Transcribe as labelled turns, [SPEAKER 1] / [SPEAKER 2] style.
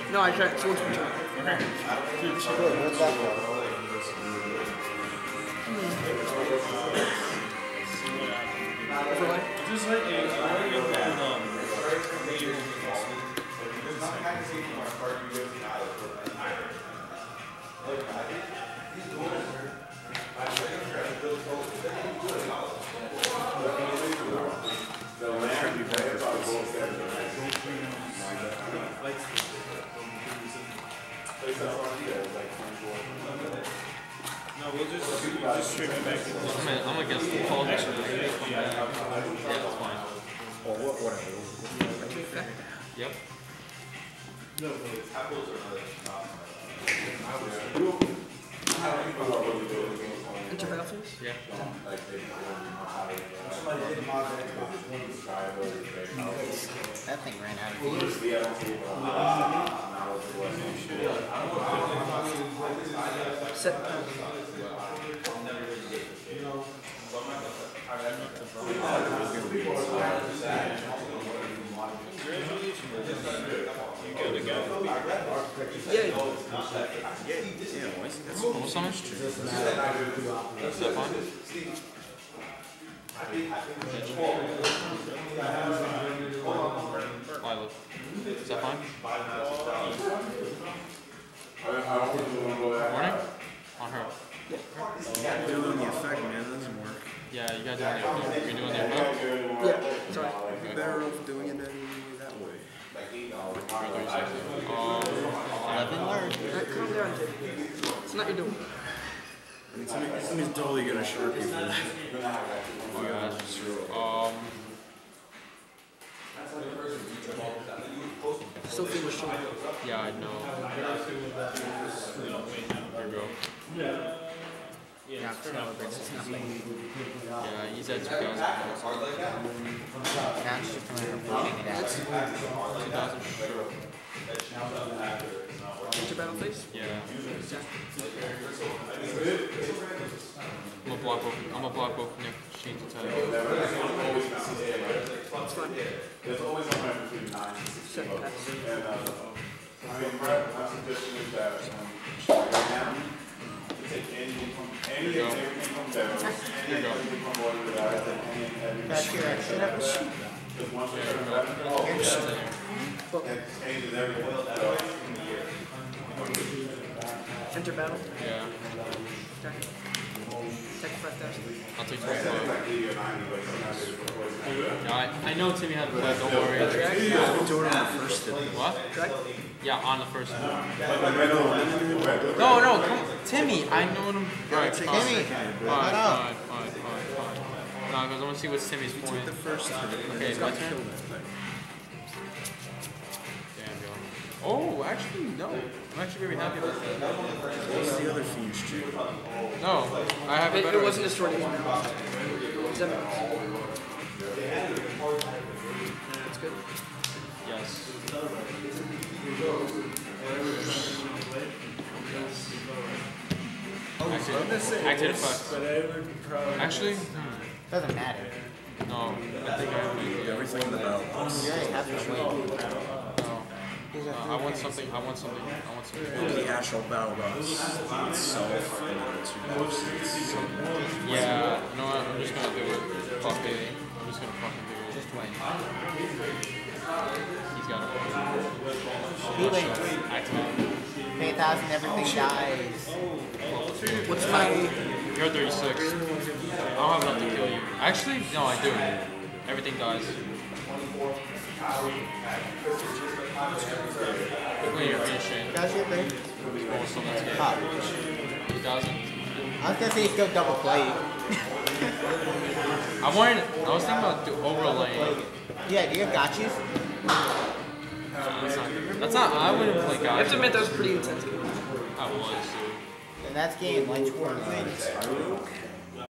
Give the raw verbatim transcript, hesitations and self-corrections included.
[SPEAKER 1] No, I can't. It's once per turn.
[SPEAKER 2] Okay.
[SPEAKER 3] Good, where's that from?
[SPEAKER 1] Overlay?
[SPEAKER 2] Just like a um, no, we'll just, we'll just stream it back.
[SPEAKER 4] I'm, in, I'm against the call. Yeah, that's fine.
[SPEAKER 3] Or what, whatever.
[SPEAKER 4] Yep.
[SPEAKER 1] Enter battlefields?
[SPEAKER 4] Yeah.
[SPEAKER 3] That thing ran out of views.
[SPEAKER 1] Set. Yeah.
[SPEAKER 4] Yeah, why is that so almost on his tree? Is that fine? Violet. Is that fine? Morning? On her.
[SPEAKER 2] Doing the effect, man, that doesn't work.
[SPEAKER 4] Yeah, you guys are doing the effect. You're doing the effect?
[SPEAKER 1] Yeah. Sorry.
[SPEAKER 2] You're better off doing it that way.
[SPEAKER 4] Um,
[SPEAKER 3] eleven learned.
[SPEAKER 1] Alright, calm down, kid. It's not your doing.
[SPEAKER 2] I mean, somebody, somebody's totally gonna shark you for that.
[SPEAKER 4] oh yeah. Um,
[SPEAKER 1] Still feel the shot.
[SPEAKER 4] yeah, I know. Here we go.
[SPEAKER 3] Yeah, celebrate. It's nothing.
[SPEAKER 4] Yeah, he's at two thousand.
[SPEAKER 3] Now it's just a matter of pushing it out.
[SPEAKER 4] two thousand, sure.
[SPEAKER 1] Enter battlefields?
[SPEAKER 4] Yeah. I'm gonna block both. I'm gonna block both Nick Shane's attack.
[SPEAKER 1] It's fine. Set pass.
[SPEAKER 5] I mean, my suggestion is that um, take anything from any and everything from down, and everything from water to that, and any and everything.
[SPEAKER 3] That's your extra. That was cheap.
[SPEAKER 5] Because once you turn that, that changes everything.
[SPEAKER 1] Enter battle?
[SPEAKER 4] Yeah.
[SPEAKER 1] Okay. Take five thousand.
[SPEAKER 4] I'll take twenty-five. Yeah, I, I know Timmy had to play, don't worry. What?
[SPEAKER 1] Drag?
[SPEAKER 4] Yeah, on the first one. No, no, come Timmy, I know what I'm... Alright, fine.
[SPEAKER 3] Timmy,
[SPEAKER 4] Fine,
[SPEAKER 3] what
[SPEAKER 4] fine,
[SPEAKER 3] up?
[SPEAKER 4] fine, fine, fine. Nah, because I want to see what's Timmy's point.
[SPEAKER 2] The first time.
[SPEAKER 4] Okay, my turn. Damn, yo. Oh, actually, no. I'm actually very happy about that.
[SPEAKER 2] What's the other Fiends tree?
[SPEAKER 4] No, I have a
[SPEAKER 1] It,
[SPEAKER 4] better...
[SPEAKER 1] it wasn't a short age. Seven. That's good.
[SPEAKER 4] Yes. Active effect. Actually, hmm.
[SPEAKER 3] Doesn't matter.
[SPEAKER 4] No, I think I have an idea.
[SPEAKER 2] Everything in the battle box.
[SPEAKER 3] You already have to wait.
[SPEAKER 4] No. Uh, I want something, I want something, I want something.
[SPEAKER 2] The actual battle box itself and the two boxes.
[SPEAKER 4] Yeah, you know what, I'm just gonna do it. Fuck it. I'm just gonna fucking do it.
[SPEAKER 3] Just wait.
[SPEAKER 4] He's got it.
[SPEAKER 3] He waits.
[SPEAKER 4] Activate.
[SPEAKER 3] Pay a thousand, everything dies.
[SPEAKER 1] What's my...
[SPEAKER 4] You're thirty-six. I don't have enough to kill you. Actually, no, I do. Everything dies. Quickly, you're finishing.
[SPEAKER 3] Does your thing?
[SPEAKER 4] Oh, so let's get
[SPEAKER 3] Huh.
[SPEAKER 4] two thousand.
[SPEAKER 3] I was gonna say he's go double play.
[SPEAKER 4] I wanted, I was thinking about do overlaying.
[SPEAKER 3] Yeah, do you have gotchas?
[SPEAKER 4] Nah, that's not good. That's not, I wouldn't play
[SPEAKER 1] I
[SPEAKER 4] guys.
[SPEAKER 1] have to admit that was pretty intense.
[SPEAKER 4] I was, dude.
[SPEAKER 3] And that's game, LightSworn wins.